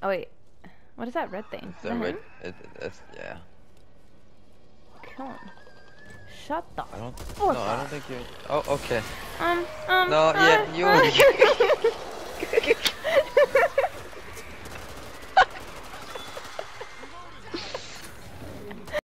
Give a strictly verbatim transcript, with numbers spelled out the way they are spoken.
Oh wait, what is that red thing? It's Is the that red. him? It, it's yeah. Kill him. Shut the I don't. fuck No, I up. don't think you. Oh, okay. Um, um, No, uh, yeah, you. uh,